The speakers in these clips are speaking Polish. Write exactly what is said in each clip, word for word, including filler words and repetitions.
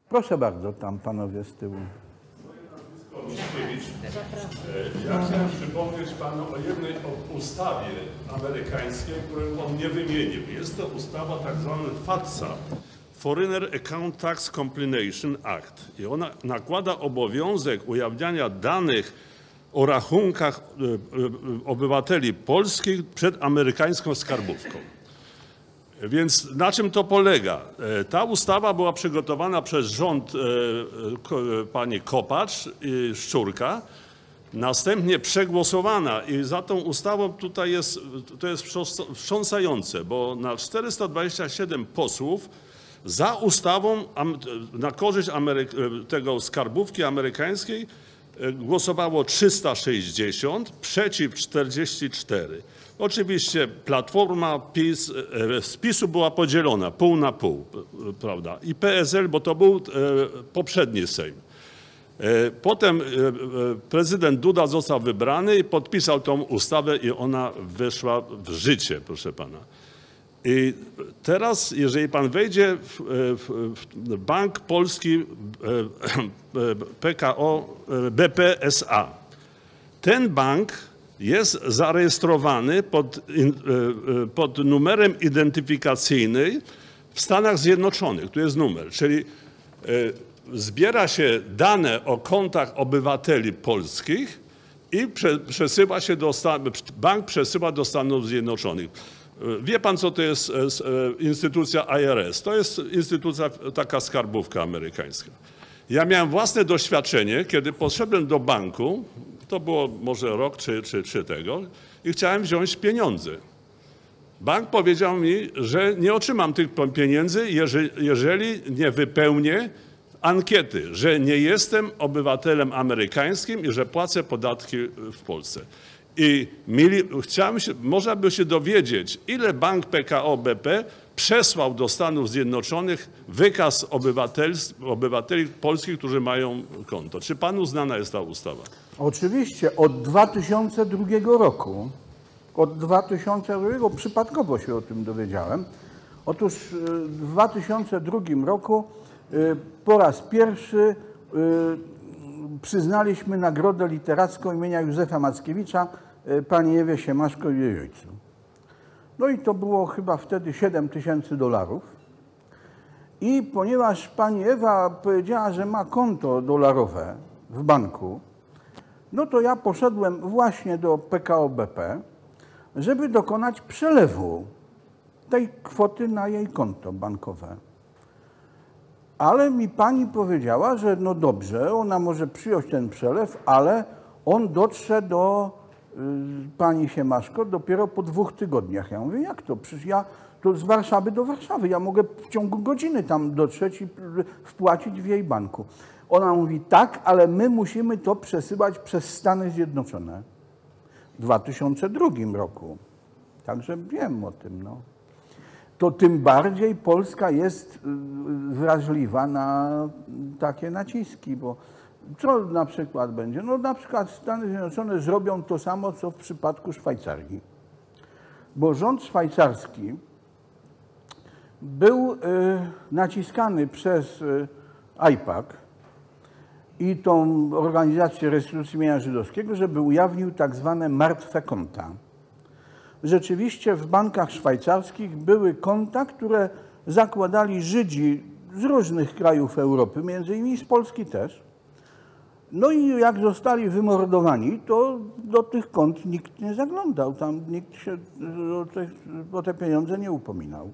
Proszę bardzo, tam panowie z tyłu. Ja chciałem przypomnieć panu o jednej ustawie amerykańskiej, której on nie wymienił. Jest to ustawa tak zwana FATSA, Foreigner Account Tax Compilation Act. I ona nakłada obowiązek ujawniania danych o rachunkach obywateli polskich przed amerykańską skarbówką. Więc na czym to polega? Ta ustawa była przygotowana przez rząd pani Kopacz i Szczurka, następnie przegłosowana i za tą ustawą tutaj jest, to jest wstrząsające, bo na czterysta dwadzieścia siedem posłów za ustawą na korzyść Ameryk tego skarbówki amerykańskiej głosowało trzysta sześćdziesiąt, przeciw czterdzieści cztery. Oczywiście Platforma PiS, z PiSu była podzielona pół na pół, prawda? I P S L, bo to był poprzedni Sejm. Potem prezydent Duda został wybrany i podpisał tą ustawę i ona weszła w życie, proszę pana. I teraz, jeżeli pan wejdzie w, w Bank Polski P K O B P S A, ten bank jest zarejestrowany pod, pod numerem identyfikacyjnym w Stanach Zjednoczonych. Tu jest numer, czyli zbiera się dane o kontach obywateli polskich i przesyła się do, bank przesyła do Stanów Zjednoczonych. Wie pan, co to jest instytucja I R S? To jest instytucja, taka skarbówka amerykańska. Ja miałem własne doświadczenie, kiedy poszedłem do banku, to było może rok czy, czy, czy tego, i chciałem wziąć pieniądze. Bank powiedział mi, że nie otrzymam tych pieniędzy, jeżeli, jeżeli nie wypełnię ankiety, że nie jestem obywatelem amerykańskim i że płacę podatki w Polsce. I mieli, chciałem się, można by się dowiedzieć, ile bank P K O B P przesłał do Stanów Zjednoczonych wykaz obywateli polskich, którzy mają konto. Czy panu znana jest ta ustawa? Oczywiście, od dwa tysiące drugiego roku. Od dwa tysiące drugiego przypadkowo się o tym dowiedziałem. Otóż w dwa tysiące drugim roku po raz pierwszy przyznaliśmy nagrodę literacką imienia Józefa Mackiewicza pani Ewie Siemaszko i jej ojcu. No i to było chyba wtedy siedem tysięcy dolarów. I ponieważ pani Ewa powiedziała, że ma konto dolarowe w banku, no to ja poszedłem właśnie do P K O B P, żeby dokonać przelewu tej kwoty na jej konto bankowe. Ale mi pani powiedziała, że no dobrze, ona może przyjąć ten przelew, ale on dotrze do y, pani Siemaszko dopiero po dwóch tygodniach. Ja mówię, jak to? Przecież ja to z Warszawy do Warszawy, ja mogę w ciągu godziny tam dotrzeć i wpłacić w jej banku. Ona mówi, tak, ale my musimy to przesyłać przez Stany Zjednoczone w dwa tysiące drugim roku. Także wiem o tym, no. To tym bardziej Polska jest wrażliwa na takie naciski, bo co na przykład będzie? No na przykład Stany Zjednoczone zrobią to samo, co w przypadku Szwajcarii. Bo rząd szwajcarski był y, naciskany przez y, I P A C i tą organizację restytucji mienia żydowskiego, żeby ujawnił tak zwane martwe konta. Rzeczywiście w bankach szwajcarskich były konta, które zakładali Żydzi z różnych krajów Europy, między innymi z Polski też. No i jak zostali wymordowani, to do tych kont nikt nie zaglądał, tam nikt się o te, o te pieniądze nie upominał.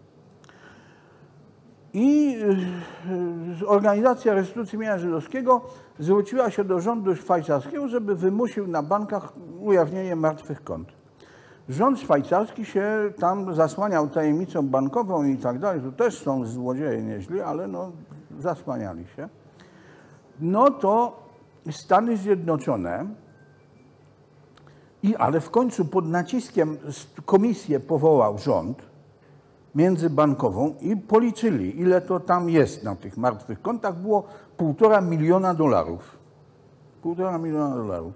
I organizacja restytucji mienia żydowskiego zwróciła się do rządu szwajcarskiego, żeby wymusił na bankach ujawnienie martwych kont. Rząd szwajcarski się tam zasłaniał tajemnicą bankową i tak dalej. To też są złodzieje nieźli, ale no zasłaniali się. No to Stany Zjednoczone, i, ale w końcu pod naciskiem komisję powołał rząd międzybankową i policzyli, ile to tam jest na tych martwych kontach. Było półtora miliona dolarów. Półtora miliona dolarów.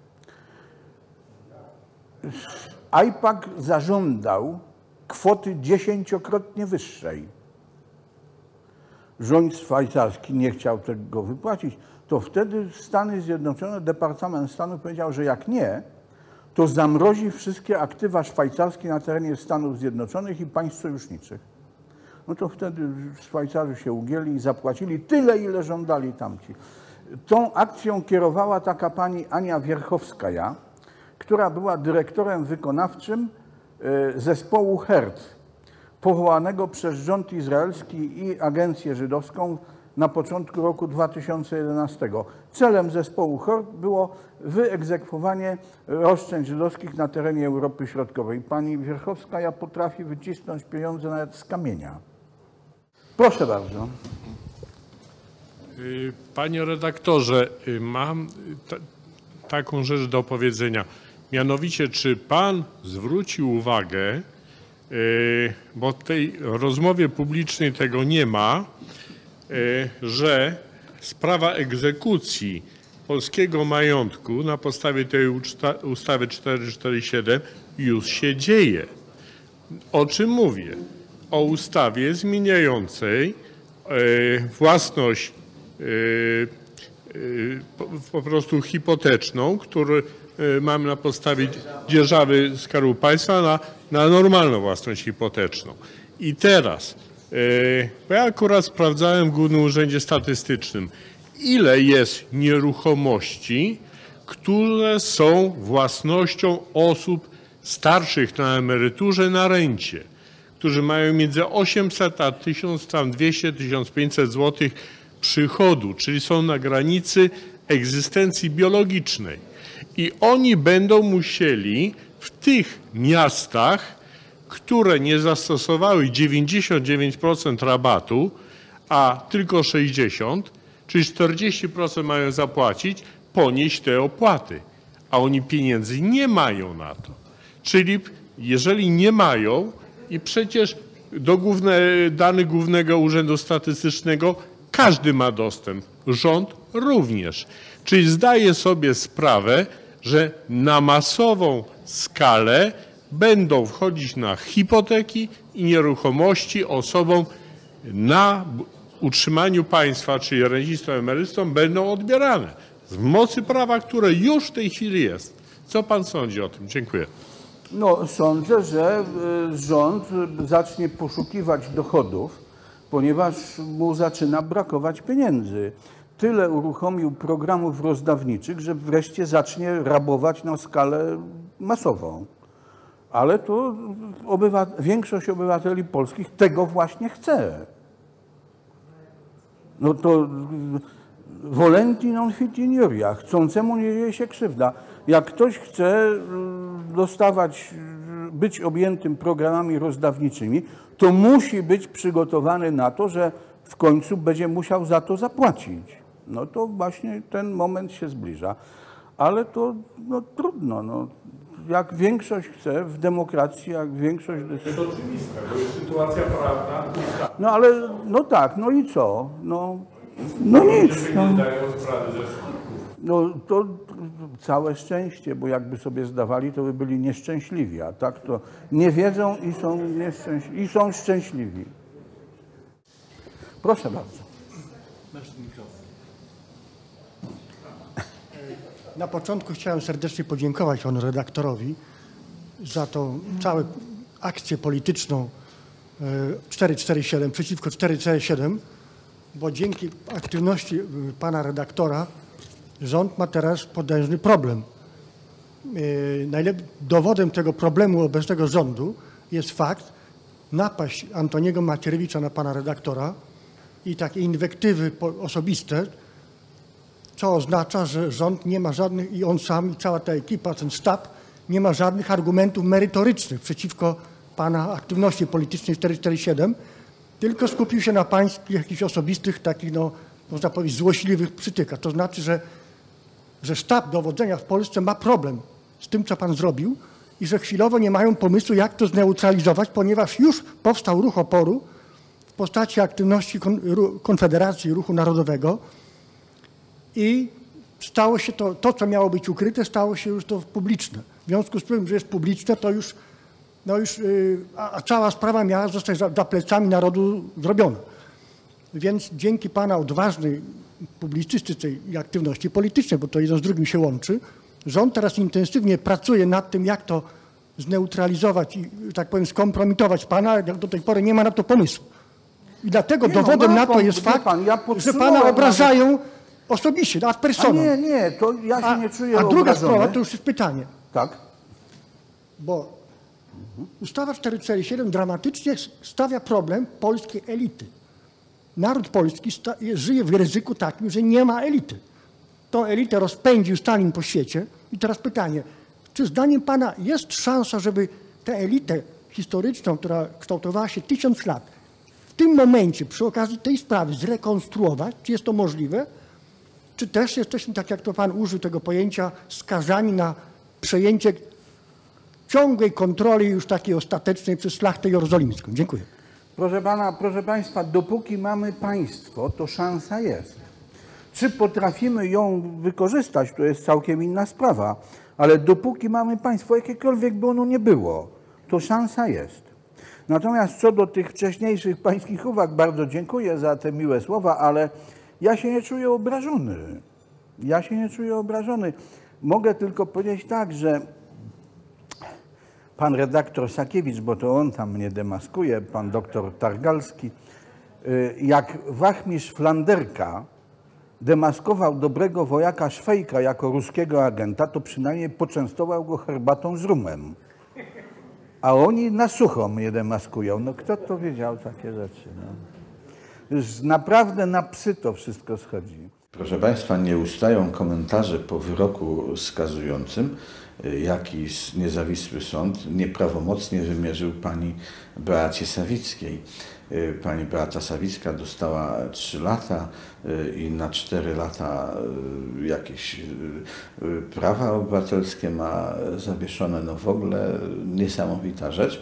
I P A C zażądał kwoty dziesięciokrotnie wyższej. rząd szwajcarski nie chciał tego wypłacić, to wtedy Stany Zjednoczone, Departament Stanu powiedział, że jak nie, to zamrozi wszystkie aktywa szwajcarskie na terenie Stanów Zjednoczonych i państw sojuszniczych. No to wtedy Szwajcarzy się ugięli i zapłacili tyle, ile żądali tamci. Tą akcją kierowała taka pani Ania Wierchowskaja, która była dyrektorem wykonawczym zespołu HERT, powołanego przez rząd izraelski i agencję żydowską na początku roku dwa tysiące jedenastego. Celem zespołu HERT było wyegzekwowanie roszczeń żydowskich na terenie Europy Środkowej. Pani Wierchowskaja potrafi wycisnąć pieniądze nawet z kamienia. Proszę bardzo. Panie redaktorze, mam ta, taką rzecz do powiedzenia. Mianowicie, czy pan zwrócił uwagę, bo w tej rozmowie publicznej tego nie ma, że sprawa egzekucji polskiego majątku na podstawie tej ustawy czterysta czterdzieści siedem już się dzieje. O czym mówię? O ustawie zmieniającej własność po prostu hipoteczną, którą mamy na podstawie dzierżawy Skarbu Państwa na, na normalną własność hipoteczną. I teraz, bo ja akurat sprawdzałem w Głównym Urzędzie Statystycznym, ile jest nieruchomości, które są własnością osób starszych na emeryturze, na rencie, którzy mają między osiemset a tysiąc dwieście do tysiąca pięćset złotych przychodu, czyli są na granicy egzystencji biologicznej. I oni będą musieli w tych miastach, które nie zastosowały dziewięćdziesiąt dziewięć procent rabatu, a tylko sześćdziesiąt procent, czyli czterdzieści procent mają zapłacić, ponieść te opłaty. A oni pieniędzy nie mają na to. Czyli jeżeli nie mają i przecież do główne, danych Głównego Urzędu Statystycznego każdy ma dostęp, rząd również. Czyli zdaje sobie sprawę, że na masową skalę będą wchodzić na hipoteki i nieruchomości osobom na utrzymaniu państwa, czyli rencistom, emerytom, będą odbierane z mocy prawa, które już w tej chwili jest. Co pan sądzi o tym? Dziękuję. No, sądzę, że rząd zacznie poszukiwać dochodów, ponieważ mu zaczyna brakować pieniędzy. Tyle uruchomił programów rozdawniczych, że wreszcie zacznie rabować na skalę masową. Ale to obywat- większość obywateli polskich tego właśnie chce. No to volenti non fit injuria, chcącemu nie dzieje się krzywda. Jak ktoś chce dostawać, być objętym programami rozdawniczymi, to musi być przygotowany na to, że w końcu będzie musiał za to zapłacić. No to właśnie ten moment się zbliża. Ale to no, trudno. No. Jak większość chce w demokracji, jak większość... To jest oczywiste, bo jest sytuacja prawna. No ale, no tak, no i co? No, no nic. No. No to całe szczęście, bo jakby sobie zdawali, to by byli nieszczęśliwi, a tak to nie wiedzą i są nieszczęśliwi, i są szczęśliwi. Proszę bardzo. Na początku chciałem serdecznie podziękować panu redaktorowi za tą całą akcję polityczną czterysta czterdzieści siedem przeciwko czterysta czterdzieści siedem, bo dzięki aktywności pana redaktora rząd ma teraz potężny problem. Dowodem tego problemu obecnego rządu jest fakt napaść Antoniego Macierewicza na pana redaktora i takie inwektywy osobiste, co oznacza, że rząd nie ma żadnych, i on sam, i cała ta ekipa, ten sztab, nie ma żadnych argumentów merytorycznych przeciwko pana aktywności politycznej czterysta czterdzieści siedem, tylko skupił się na pańskich jakichś osobistych, takich, no, można powiedzieć, złośliwych przytykach. To znaczy, że, że sztab dowodzenia w Polsce ma problem z tym, co pan zrobił i że chwilowo nie mają pomysłu, jak to zneutralizować, ponieważ już powstał ruch oporu w postaci aktywności Konfederacji Ruchu Narodowego i stało się to, to, co miało być ukryte, stało się już to publiczne. W związku z tym, że jest publiczne, to już, no już, a, a cała sprawa miała zostać za, za plecami narodu zrobiona. Więc dzięki pana odważnej publicystyce i aktywności politycznej, bo to jedno z drugim się łączy, rząd teraz intensywnie pracuje nad tym, jak to zneutralizować i, tak powiem, skompromitować pana. Do tej pory nie ma na to pomysłu. I dlatego Nie no, dowodem ma na to pan- jest wie fakt, pan, ja że podsunąłem pana obrażają osobiście, ad A personam. nie, nie, to ja się A, nie czuję a druga obrażony. sprawa to już jest pytanie, Tak. bo ustawa czterysta czterdzieści siedem dramatycznie stawia problem polskiej elity. Naród polski sta- żyje w ryzyku takim, że nie ma elity. Tą elitę rozpędził Stalin po świecie. I teraz pytanie, czy zdaniem pana jest szansa, żeby tę elitę historyczną, która kształtowała się tysiąc lat, w tym momencie przy okazji tej sprawy zrekonstruować? Czy jest to możliwe? Czy też jesteśmy, tak jak to pan użył tego pojęcia, skazani na przejęcie ciągłej kontroli już takiej ostatecznej przez szlachtę jerozolimską? Dziękuję. Proszę pana, proszę państwa, dopóki mamy państwo, to szansa jest. Czy potrafimy ją wykorzystać, to jest całkiem inna sprawa, ale dopóki mamy państwo, jakiekolwiek by ono nie było, to szansa jest. Natomiast co do tych wcześniejszych pańskich uwag, bardzo dziękuję za te miłe słowa, ale ja się nie czuję obrażony. Ja się nie czuję obrażony. Mogę tylko powiedzieć tak, że pan redaktor Sakiewicz, bo to on tam mnie demaskuje, pan doktor Targalski, jak wachmistrz Flanderka demaskował dobrego wojaka Szwejka jako ruskiego agenta, to przynajmniej poczęstował go herbatą z rumem. A oni na sucho mnie demaskują. No kto to wiedział takie rzeczy? No. Już naprawdę na psy to wszystko schodzi. Proszę Państwa, nie ustają komentarze po wyroku skazującym, jaki niezawisły sąd nieprawomocnie wymierzył pani Beacie Sawickiej. Pani Beata Sawicka dostała trzy lata i na cztery lata jakieś prawa obywatelskie ma zawieszone. No w ogóle niesamowita rzecz.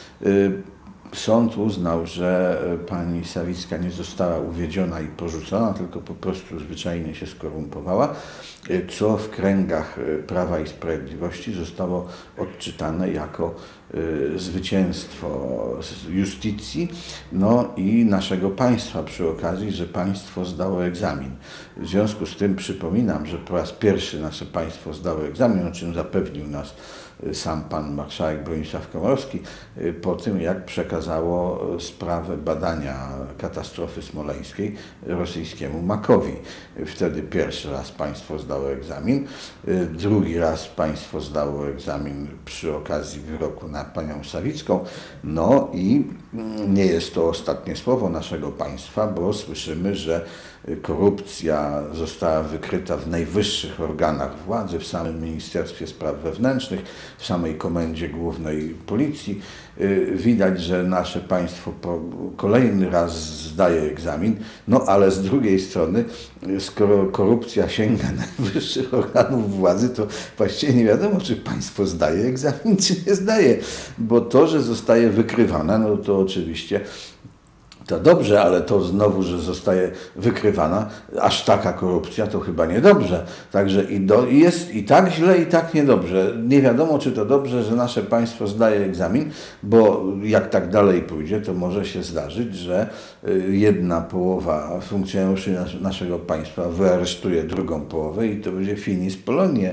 Sąd uznał, że pani Sawicka nie została uwiedziona i porzucona, tylko po prostu zwyczajnie się skorumpowała, co w kręgach Prawa i Sprawiedliwości zostało odczytane jako zwycięstwo justycji, no i naszego państwa przy okazji, że państwo zdało egzamin. W związku z tym przypominam, że po raz pierwszy nasze państwo zdało egzamin, o czym zapewnił nas sam pan marszałek Bronisław Komorowski, po tym jak przekazało sprawę badania katastrofy smoleńskiej rosyjskiemu Makowi. Wtedy pierwszy raz państwo zdało egzamin, drugi raz państwo zdało egzamin przy okazji wyroku na panią Sawicką. No i nie jest to ostatnie słowo naszego państwa, bo słyszymy, że korupcja została wykryta w najwyższych organach władzy, w samym Ministerstwie Spraw Wewnętrznych, w samej Komendzie Głównej Policji. Widać, że nasze państwo po kolejny raz zdaje egzamin, no ale z drugiej strony, skoro korupcja sięga najwyższych organów władzy, to właściwie nie wiadomo, czy państwo zdaje egzamin, czy nie zdaje, bo to, że zostaje wykrywana, no to oczywiście to dobrze, ale to znowu, że zostaje wykrywana, aż taka korupcja, to chyba niedobrze. Także i do, jest i tak źle, i tak niedobrze. Nie wiadomo, czy to dobrze, że nasze państwo zdaje egzamin, bo jak tak dalej pójdzie, to może się zdarzyć, że jedna połowa funkcjonariuszy nas, naszego państwa wyaresztuje drugą połowę i to będzie finis Polonie,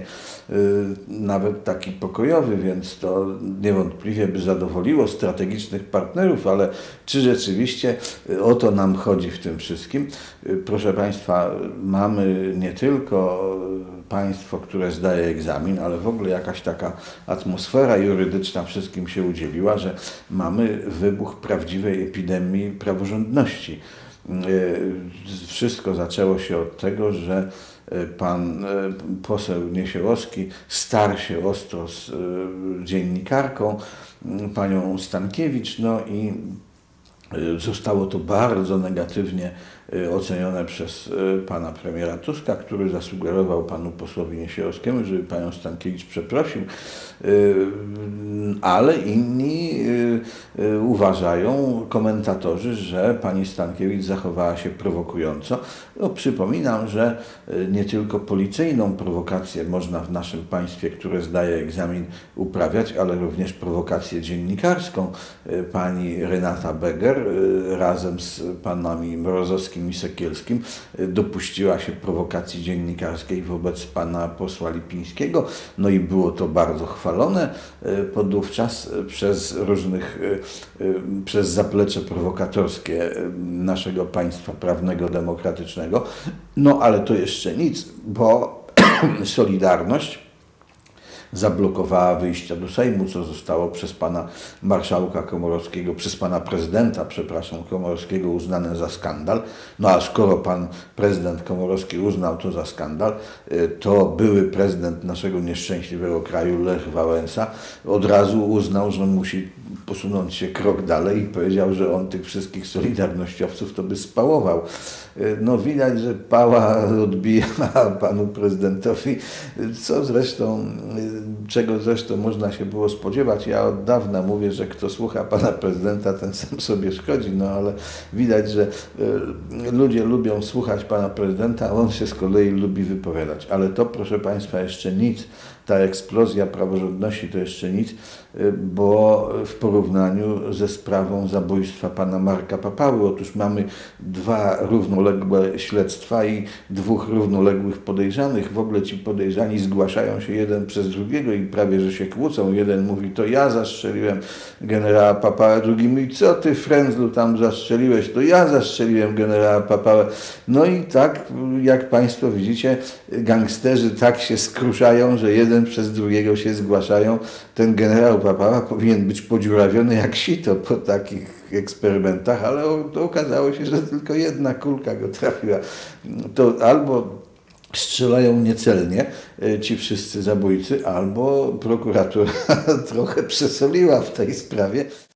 nawet taki pokojowy, więc to niewątpliwie by zadowoliło strategicznych partnerów, ale czy rzeczywiście o to nam chodzi w tym wszystkim? Proszę Państwa, mamy nie tylko państwo, które zdaje egzamin, ale w ogóle jakaś taka atmosfera jurydyczna wszystkim się udzieliła, że mamy wybuch prawdziwej epidemii praworządności. Wszystko zaczęło się od tego, że pan poseł Niesiołowski starł się ostro z dziennikarką, panią Stankiewicz, no i zostało to bardzo negatywnie ocenione przez pana premiera Tuska, który zasugerował panu posłowi Niesiołowskiemu, żeby panią Stankiewicz przeprosił, ale inni uważają, komentatorzy, że pani Stankiewicz zachowała się prowokująco. No, przypominam, że nie tylko policyjną prowokację można w naszym państwie, które zdaje egzamin, uprawiać, ale również prowokację dziennikarską. Pani Renata Beger razem z panami Mrozowskimi Kowalskim i Sekielskim dopuściła się prowokacji dziennikarskiej wobec pana posła Lipińskiego. No i było to bardzo chwalone podówczas przez różnych, przez zaplecze prowokatorskie naszego państwa prawnego, demokratycznego. No ale to jeszcze nic, bo Solidarność zablokowała wyjścia do Sejmu, co zostało przez pana marszałka Komorowskiego, przez pana prezydenta, przepraszam, Komorowskiego uznane za skandal. No a skoro pan prezydent Komorowski uznał to za skandal, to były prezydent naszego nieszczęśliwego kraju, Lech Wałęsa, od razu uznał, że musi posunąć się krok dalej i powiedział, że on tych wszystkich solidarnościowców to by spałował. No widać, że pała odbija panu prezydentowi, co zresztą, czego zresztą można się było spodziewać. Ja od dawna mówię, że kto słucha pana prezydenta, ten sam sobie szkodzi, no ale widać, że ludzie lubią słuchać pana prezydenta, a on się z kolei lubi wypowiadać. Ale to, proszę państwa, jeszcze nic. Ta eksplozja praworządności to jeszcze nic, bo w porównaniu ze sprawą zabójstwa pana Marka Papały, otóż mamy dwa równoległe śledztwa i dwóch równoległych podejrzanych. W ogóle ci podejrzani zgłaszają się jeden przez drugiego i prawie że się kłócą. Jeden mówi, to ja zastrzeliłem generała Papałę, drugi mówi, co ty, frędzlu, tam zastrzeliłeś, to ja zastrzeliłem generała Papałę. No i tak, jak państwo widzicie, gangsterzy tak się skruszają, że jeden przez drugiego się zgłaszają. Ten generał Papała powinien być podziurawiony jak sito po takich eksperymentach, ale to okazało się, że tylko jedna kulka go trafiła. To albo strzelają niecelnie ci wszyscy zabójcy, albo prokuratura trochę przesoliła w tej sprawie.